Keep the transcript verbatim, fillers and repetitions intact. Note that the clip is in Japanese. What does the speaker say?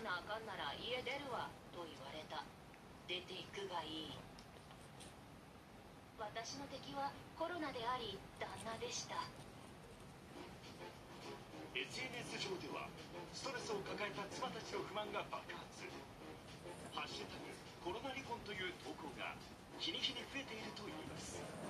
なあかんなら家出るわと言われた。出ていくがいい。私の敵はコロナであり旦那でした。 エスエヌエス 上ではストレスを抱えた妻たちの不満が爆発。ハッシュタグコロナ離婚という投稿が日に日に増えているといいます。